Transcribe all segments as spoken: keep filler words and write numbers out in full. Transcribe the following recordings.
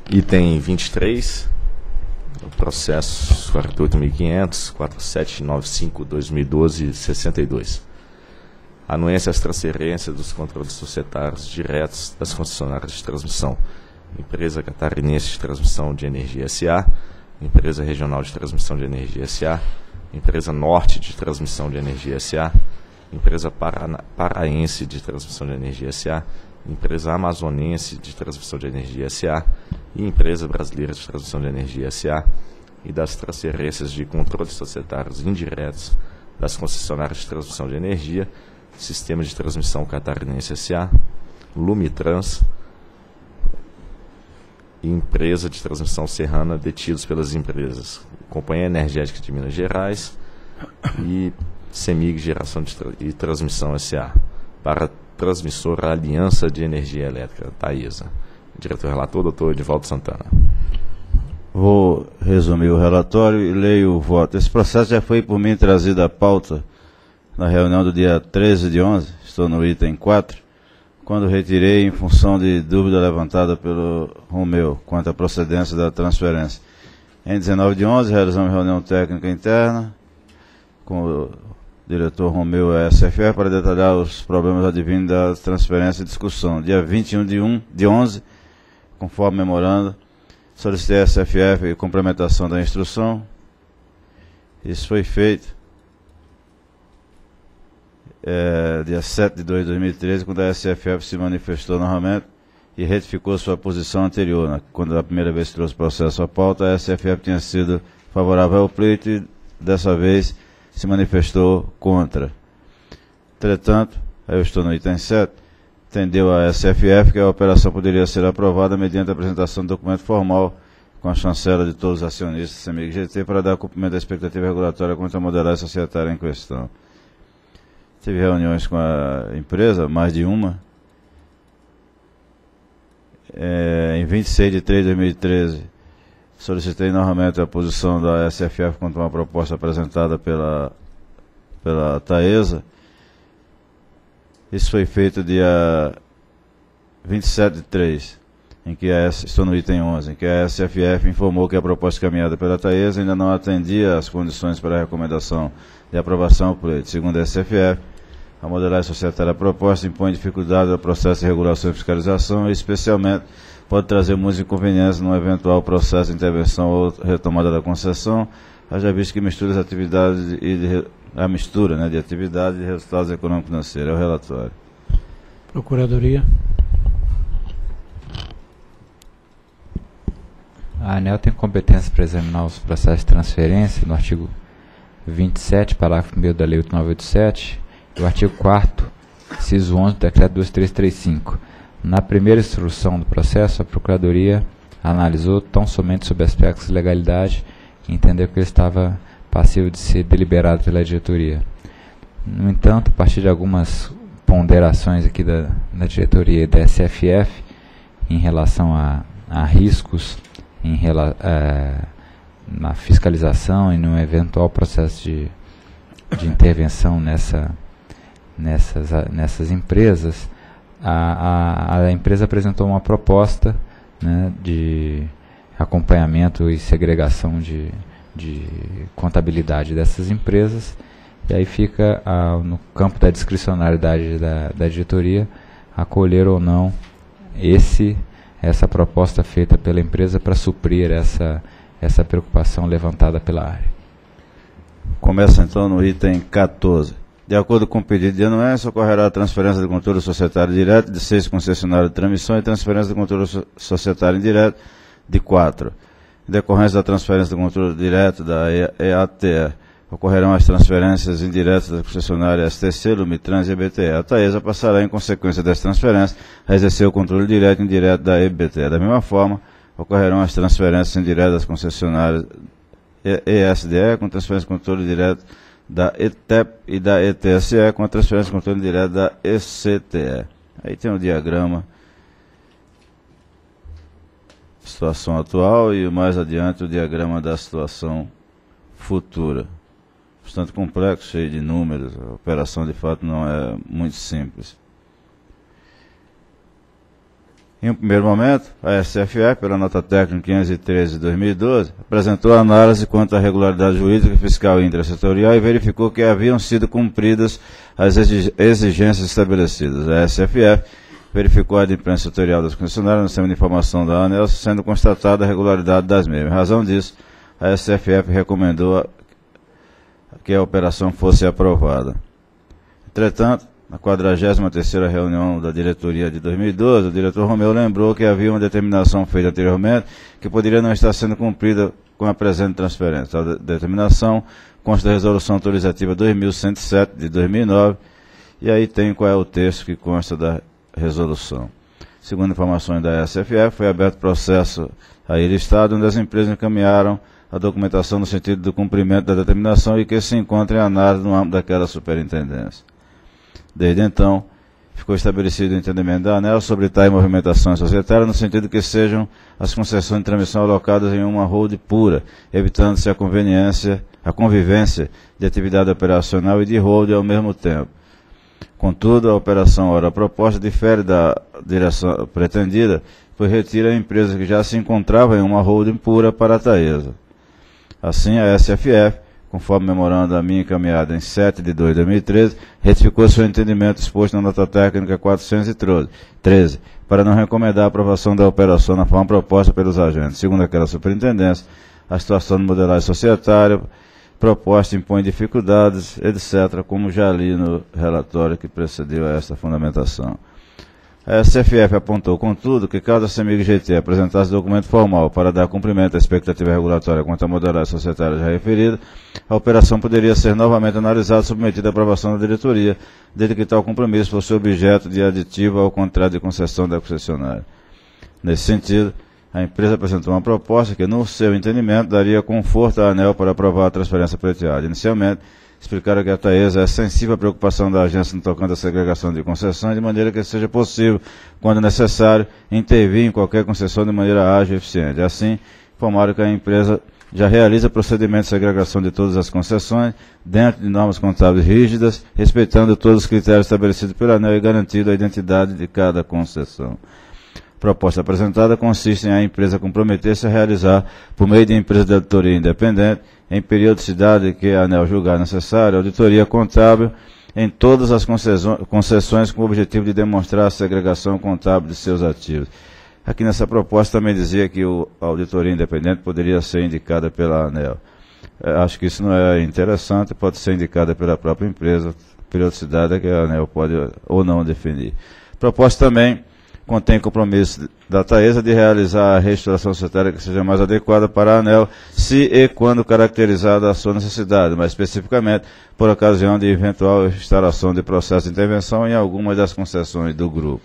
Item vinte e três, o processo quarenta e oito mil e quinhentos, quatro sete nove cinco barra dois mil e doze, sessenta e dois. Anuência às transferências dos controles societários diretos das concessionárias de transmissão. Empresa Catarinense de Transmissão de Energia S A, Empresa Regional de Transmissão de Energia S A, Empresa Norte de Transmissão de Energia S A, Empresa Parana, Paraense de Transmissão de Energia S A, Empresa Amazonense de Transmissão de Energia S A e Empresa Brasileira de Transmissão de Energia S A, e das transferências de controles societários indiretos das concessionárias de transmissão de energia, Sistema de Transmissão Catarinense S A, Lumitrans e Empresa de Transmissão Serrana, detidos pelas empresas Companhia Energética de Minas Gerais e CEMIG Geração de Tra e Transmissão S A, para transmissora Aliança de Energia Elétrica, Taesa. Diretor relator, doutor Edivaldo Santana. Vou resumir o relatório e leio o voto. Esse processo já foi por mim trazido à pauta na reunião do dia treze de onze, estou no item quatro, quando retirei em função de dúvida levantada pelo Romeu quanto à procedência da transferência. Em dezenove de onze, realizamos reunião técnica interna com o diretor Romeu e a S F F para detalhar os problemas advindos da transferência e discussão. Dia vinte e um de, um, de onze, conforme memorando, solicitei a S F F complementação da instrução. Isso foi feito é, dia sete de dois de dois mil e treze, quando a S F F se manifestou novamente e retificou sua posição anterior. Né? Quando a primeira vez que trouxe o processo à pauta, a S F F tinha sido favorável ao pleito e dessa vez se manifestou contra. Entretanto, eu estou no item sete, entendeu a S F F que a operação poderia ser aprovada mediante a apresentação de documento formal com a chancela de todos os acionistas do CEMIG G T para dar cumprimento à expectativa regulatória contra a modelagem societária em questão. Tive reuniões com a empresa, mais de uma. É, em vinte e seis de três de dois mil e treze, solicitei novamente a posição da S F F contra uma proposta apresentada pela, pela Taesa. Isso foi feito dia vinte e sete de três, em que a S, estou no item onze, em que a S F F informou que a proposta caminhada pela Taesa ainda não atendia às condições para a recomendação de aprovação ao pleito. Segundo a S F F, a modelagem societária proposta impõe dificuldade ao processo de regulação e fiscalização e, especialmente, pode trazer muitos inconvenientes num eventual processo de intervenção ou retomada da concessão, haja visto que mistura as atividades e de, a mistura né, de atividades e resultados econômico-financeiros. É o relatório. Procuradoria. A ANEEL tem competência para examinar os processos de transferência no artigo vinte e sete, parágrafo primeiro da Lei oito mil novecentos e oitenta e sete, e o artigo quarto, inciso onze do Decreto dois mil trezentos e trinta e cinco. Na primeira instrução do processo, a Procuradoria analisou tão somente sobre aspectos de legalidade e entendeu que ele estava passível de ser deliberado pela diretoria. No entanto, a partir de algumas ponderações aqui da, da diretoria e da S F F em relação a, a riscos em rela, é, na fiscalização e no eventual processo de, de intervenção nessa, nessas, nessas empresas, A, a, a empresa apresentou uma proposta, né, de acompanhamento e segregação de, de contabilidade dessas empresas, e aí fica a, no campo da discricionariedade da, da diretoria acolher ou não esse, essa proposta feita pela empresa para suprir essa, essa preocupação levantada pela área. Começa então no item quatorze. De acordo com o pedido de anuência, ocorrerá a transferência de controle societário direto de seis concessionários de transmissão e transferência de controle societário indireto de quatro. Em decorrência da transferência de controle direto da E A T E, ocorrerão as transferências indiretas das concessionárias S T C, Lumitrans e E B T E. A Taesa passará, em consequência dessa transferência, a exercer o controle direto e indireto da E B T E. Da mesma forma, ocorrerão as transferências indiretas das concessionárias E S D E, com transferência de controle direto da E T E P e da E T S E, com a transferência de controle direto da E C T E. Aí tem o diagrama, situação atual, e mais adiante o diagrama da situação futura. Bastante complexo, cheio de números, a operação de fato não é muito simples. Em um primeiro momento, a S F F, pela nota técnica quinhentos e treze de dois mil e doze, apresentou análise quanto à regularidade jurídica, fiscal e intrasetorial e verificou que haviam sido cumpridas as exigências estabelecidas. A S F F verificou a adimplência setorial das concessionárias no sistema de informação da ANEEL, sendo constatada a regularidade das mesmas. Em razão disso, a S F F recomendou que a operação fosse aprovada. Entretanto, na quadragésima terceira reunião da diretoria de dois mil e doze, o diretor Romeu lembrou que havia uma determinação feita anteriormente que poderia não estar sendo cumprida com a presente transferência. A determinação consta da resolução autorizativa dois mil cento e sete de dois mil e nove, e aí tem qual é o texto que consta da resolução. Segundo informações da S F F, foi aberto processo aí listado onde as empresas encaminharam a documentação no sentido do cumprimento da determinação e que se encontra em análise no âmbito daquela superintendência. Desde então, ficou estabelecido o entendimento da ANEEL sobre tais movimentações societárias no sentido que sejam as concessões de transmissão alocadas em uma holding pura, evitando-se a conveniência, a convivência de atividade operacional e de holding ao mesmo tempo. Contudo, a operação ora proposta difere da direção pretendida, pois retira a empresa que já se encontrava em uma holding pura para a Taesa. Assim, a S F F, conforme memorando a mim encaminhada em sete de dois de dois mil e treze, retificou seu entendimento exposto na nota técnica quatrocentos e treze, para não recomendar a aprovação da operação na forma proposta pelos agentes. Segundo aquela superintendência, a situação de modelagem societária proposta impõe dificuldades, etcétera, como já li no relatório que precedeu a esta fundamentação. A S F F apontou, contudo, que caso a CEMIG G T apresentasse documento formal para dar cumprimento à expectativa regulatória quanto à modelagem societária já referida, a operação poderia ser novamente analisada e submetida à aprovação da diretoria, desde que tal compromisso fosse objeto de aditivo ao contrato de concessão da concessionária. Nesse sentido, a empresa apresentou uma proposta que, no seu entendimento, daria conforto à ANEEL para aprovar a transferência pleiteada. Inicialmente, explicaram que a Taesa é sensível à preocupação da agência no tocante à segregação de concessões, de maneira que seja possível, quando necessário, intervir em qualquer concessão de maneira ágil e eficiente. Assim, informaram que a empresa já realiza procedimento de segregação de todas as concessões, dentro de normas contábeis rígidas, respeitando todos os critérios estabelecidos pela ANEEL e garantindo a identidade de cada concessão. A proposta apresentada consiste em a empresa comprometer-se a realizar, por meio de empresa de auditoria independente, em periodicidade que a ANEEL julgar necessária, auditoria contábil em todas as concessões com o objetivo de demonstrar a segregação contábil de seus ativos. Aqui nessa proposta também dizia que o, a auditoria independente poderia ser indicada pela ANEEL. É, acho que isso não é interessante, pode ser indicada pela própria empresa, periodicidade é que a ANEEL pode ou não definir. A proposta também contém compromisso da Taesa de realizar a reestruturação societária que seja mais adequada para a ANEEL, se e quando caracterizada a sua necessidade, mais especificamente por ocasião de eventual instalação de processo de intervenção em algumas das concessões do grupo.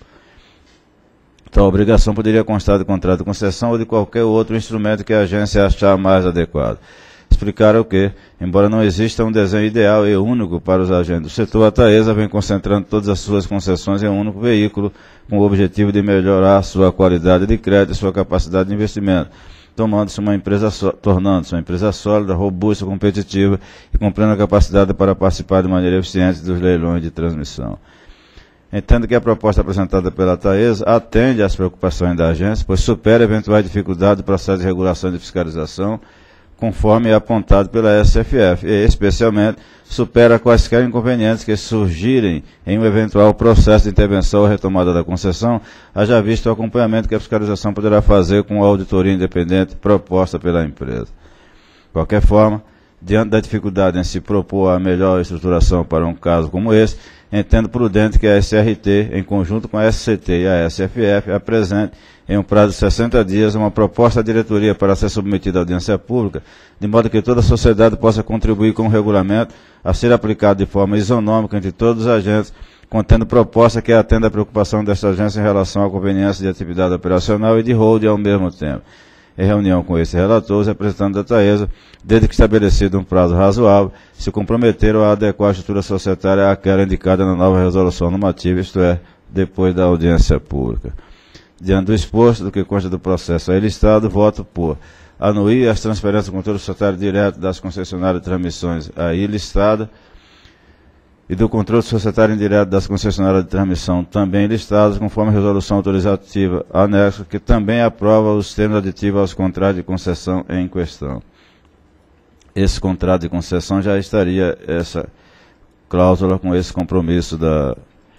Tal obrigação poderia constar de contrato de concessão ou de qualquer outro instrumento que a agência achar mais adequado. Explicaram que, embora não exista um desenho ideal e único para os agentes do setor, a Taesa vem concentrando todas as suas concessões em um único veículo, com o objetivo de melhorar sua qualidade de crédito e sua capacidade de investimento, tomando-se uma empresa tornando-se uma empresa sólida, robusta, competitiva e com plena capacidade para participar de maneira eficiente dos leilões de transmissão. Entendo que a proposta apresentada pela Taesa atende às preocupações da agência, pois supera eventuais dificuldades do processo de regulação e de fiscalização, conforme é apontado pela S F F, e, especialmente, supera quaisquer inconvenientes que surgirem em um eventual processo de intervenção ou retomada da concessão, haja visto o acompanhamento que a fiscalização poderá fazer com a auditoria independente proposta pela empresa. De qualquer forma, diante da dificuldade em se propor a melhor estruturação para um caso como esse, entendo prudente que a S R T, em conjunto com a S C T e a S F F, apresente, em um prazo de sessenta dias, uma proposta à diretoria para ser submetida à audiência pública, de modo que toda a sociedade possa contribuir com o regulamento a ser aplicado de forma isonômica entre todos os agentes, contendo proposta que atenda à preocupação desta agência em relação à conveniência de atividade operacional e de holding ao mesmo tempo. Em reunião com esse relator, os representantes da Taesa, desde que estabelecido um prazo razoável, se comprometeram a adequar a estrutura societária àquela indicada na nova resolução normativa, isto é, depois da audiência pública. Diante do exposto, do que consta do processo aí listado, voto por anuir as transferências do controle societário direto das concessionárias de transmissões aí listada e do controle societário indireto das concessionárias de transmissão, também listados, conforme a resolução autorizativa anexa, que também aprova os termos aditivos aos contratos de concessão em questão. Esse contrato de concessão já estaria essa cláusula com esse compromisso da,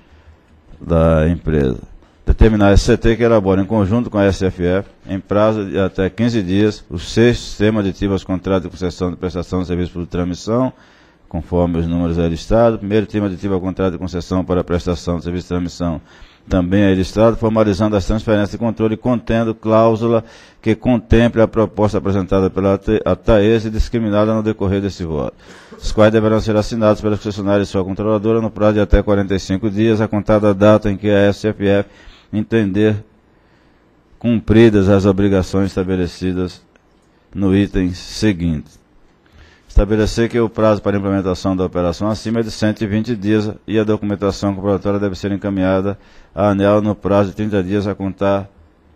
da empresa. Determinar a S C T que elabora em conjunto com a S F F, em prazo de até quinze dias, os seis termos aditivos aos contratos de concessão de prestação de serviço por transmissão, conforme os números aí listados. Primeiro termo aditivo ao contrato de concessão para a prestação de serviço de transmissão, também aí listado, formalizando as transferências de controle, contendo cláusula que contemple a proposta apresentada pela ATAES e discriminada no decorrer desse voto, os quais deverão ser assinados pela concessionária e sua controladora no prazo de até quarenta e cinco dias, a contar da data em que a S F F entender cumpridas as obrigações estabelecidas no item seguinte. Estabelecer que o prazo para implementação da operação acima é de cento e vinte dias e a documentação comprobatória deve ser encaminhada à ANEEL no prazo de trinta dias a contar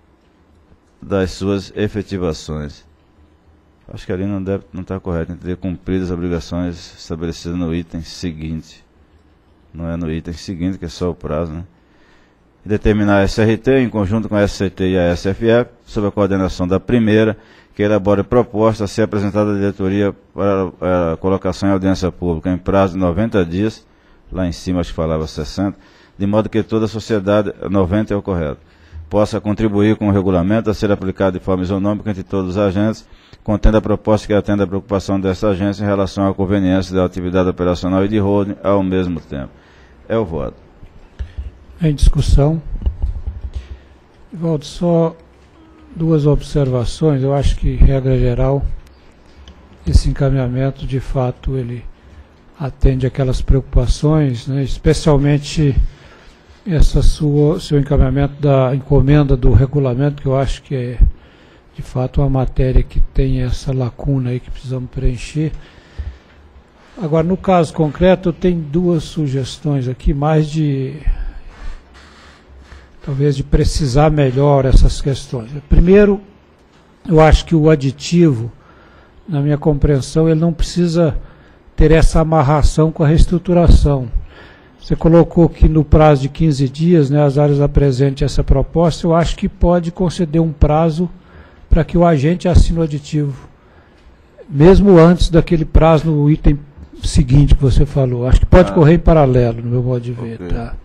das suas efetivações. Acho que ali não deve, não está correto, tem que ter cumpridas as obrigações estabelecidas no item seguinte. Não é no item seguinte, que é só o prazo, né? E determinar a S R T, em conjunto com a S C T e a S F F, sob a coordenação da primeira, que elabore proposta a ser apresentada à diretoria para a colocação em audiência pública em prazo de noventa dias, lá em cima acho que falava sessenta, de modo que toda a sociedade, noventa é o correto, possa contribuir com o regulamento a ser aplicado de forma isonômica entre todos os agentes, contendo a proposta que atenda a preocupação dessa agência em relação à conveniência da atividade operacional e de holding ao mesmo tempo. É o voto. Em discussão. Volto só duas observações. Eu acho que, regra geral, esse encaminhamento, de fato, ele atende aquelas preocupações, né, especialmente essa sua, seu encaminhamento da encomenda do regulamento, que eu acho que é, de fato, uma matéria que tem essa lacuna aí que precisamos preencher. Agora, no caso concreto, eu tenho duas sugestões aqui, mais de, talvez, de precisar melhor essas questões. Primeiro, eu acho que o aditivo, na minha compreensão, ele não precisa ter essa amarração com a reestruturação. Você colocou que no prazo de quinze dias, né, as áreas apresentem essa proposta, eu acho que pode conceder um prazo para que o agente assine o aditivo, mesmo antes daquele prazo no item seguinte que você falou. Acho que pode ah. correr em paralelo, no meu modo de ver. Okay. Tá?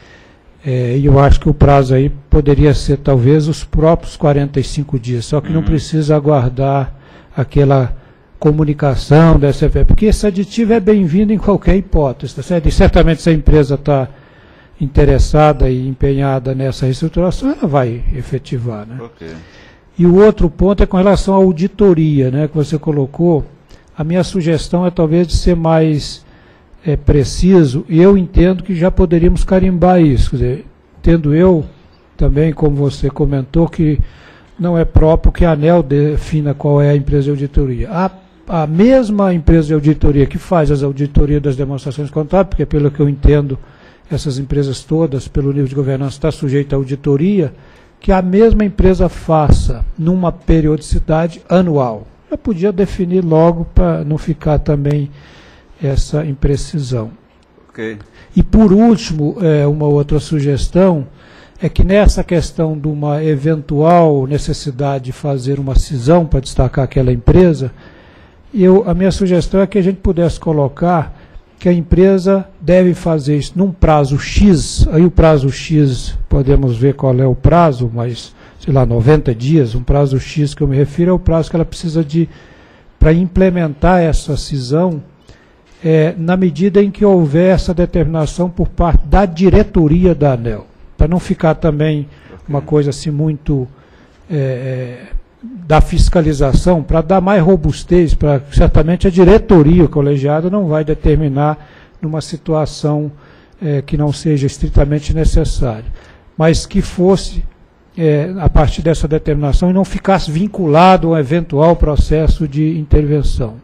É, e eu acho que o prazo aí poderia ser talvez os próprios quarenta e cinco dias, só que uhum. não precisa aguardar aquela comunicação da S F F, porque esse aditivo é bem-vindo em qualquer hipótese, tá certo? E certamente se a empresa está interessada e empenhada nessa reestruturação, ela vai efetivar, né? Okay. E o outro ponto é com relação à auditoria, né, que você colocou. A minha sugestão é talvez de ser mais é, preciso, e eu entendo que já poderíamos carimbar isso. Quer dizer, entendo eu também, como você comentou, que não é próprio que a ANEEL defina qual é a empresa de auditoria. A, a mesma empresa de auditoria que faz as auditorias das demonstrações contábeis, porque pelo que eu entendo, essas empresas todas, pelo nível de governança, está sujeita à auditoria, que a mesma empresa faça numa periodicidade anual. Eu podia definir logo para não ficar também essa imprecisão. Okay. E por último, é, uma outra sugestão é que nessa questão de uma eventual necessidade de fazer uma cisão para destacar aquela empresa, eu, a minha sugestão é que a gente pudesse colocar que a empresa deve fazer isso num prazo X, aí o prazo X, podemos ver qual é o prazo, mas, sei lá, noventa dias, um prazo X que eu me refiro é o prazo que ela precisa de, para implementar essa cisão, é, na medida em que houver essa determinação por parte da diretoria da ANEEL, para não ficar também uma coisa assim muito é, da fiscalização, para dar mais robustez, para certamente a diretoria, o colegiado, não vai determinar numa situação é, que não seja estritamente necessária, mas que fosse é, a partir dessa determinação e não ficasse vinculado a um eventual processo de intervenção.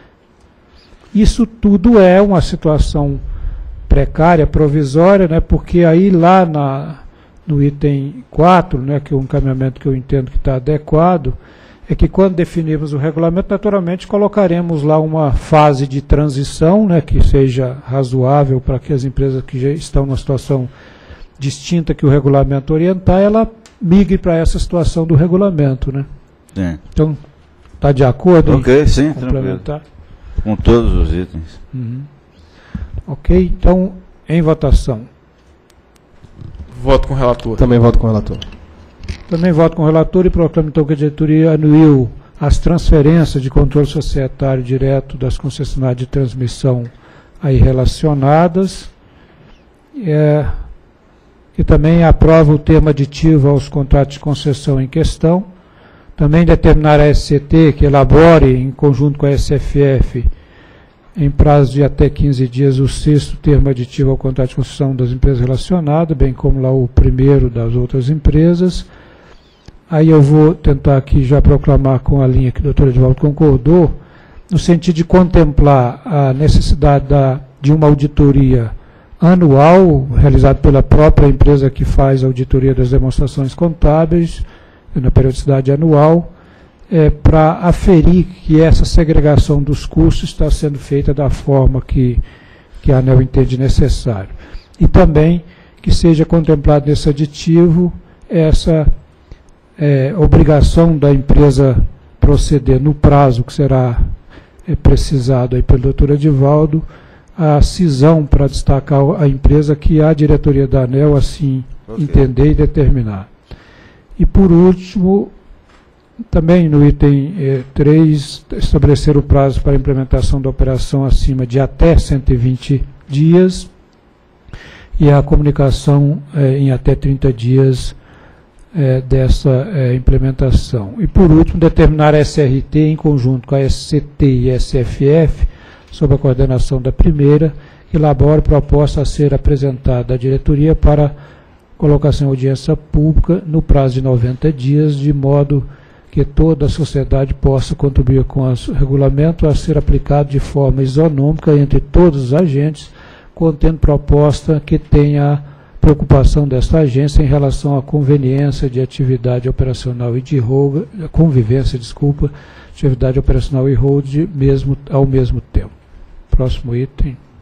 Isso tudo é uma situação precária, provisória, né, porque aí lá na, no item quatro, né, que é um encaminhamento que eu entendo que está adequado, é que quando definirmos o regulamento, naturalmente colocaremos lá uma fase de transição, né, que seja razoável para que as empresas que já estão numa situação distinta que o regulamento orientar, ela migre para essa situação do regulamento, né? Sim. Então, está de acordo? Ok, sim, complementar? Tranquilo. Com todos os itens. Uhum. Ok, então, em votação. Voto com o relator. Também voto com o relator. Também voto com o relator e proclamo então que a diretoria anuiu as transferências de controle societário direto das concessionárias de transmissão aí relacionadas, é, e também aprova o termo aditivo aos contratos de concessão em questão, também determinar a S C T que elabore, em conjunto com a S F F, em prazo de até quinze dias, o sexto termo aditivo ao contrato de concessão das empresas relacionadas, bem como lá o primeiro das outras empresas. Aí eu vou tentar aqui já proclamar com a linha que o doutor Edivaldo concordou, no sentido de contemplar a necessidade da, de uma auditoria anual, realizada pela própria empresa que faz a auditoria das demonstrações contábeis, na periodicidade anual, é, para aferir que essa segregação dos custos está sendo feita da forma que, que a ANEEL entende necessário. E também que seja contemplado nesse aditivo essa É, obrigação da empresa proceder no prazo que será é, precisado aí pelo doutor Edivaldo, a cisão para destacar a empresa que a diretoria da ANEEL assim okay. entender e determinar. E por último, também no item é, três, estabelecer o prazo para a implementação da operação acima de até cento e vinte dias e a comunicação é, em até trinta dias É, dessa é, implementação. E, por último, determinar a S R T, em conjunto com a S C T e S F F, sob a coordenação da primeira, que elabore proposta a ser apresentada à diretoria para colocação em audiência pública no prazo de noventa dias, de modo que toda a sociedade possa contribuir com o regulamento a ser aplicado de forma isonômica entre todos os agentes, contendo proposta que tenha preocupação desta agência em relação à conveniência de atividade operacional e de hold, convivência, desculpa, atividade operacional e hold mesmo, ao mesmo tempo. Próximo item.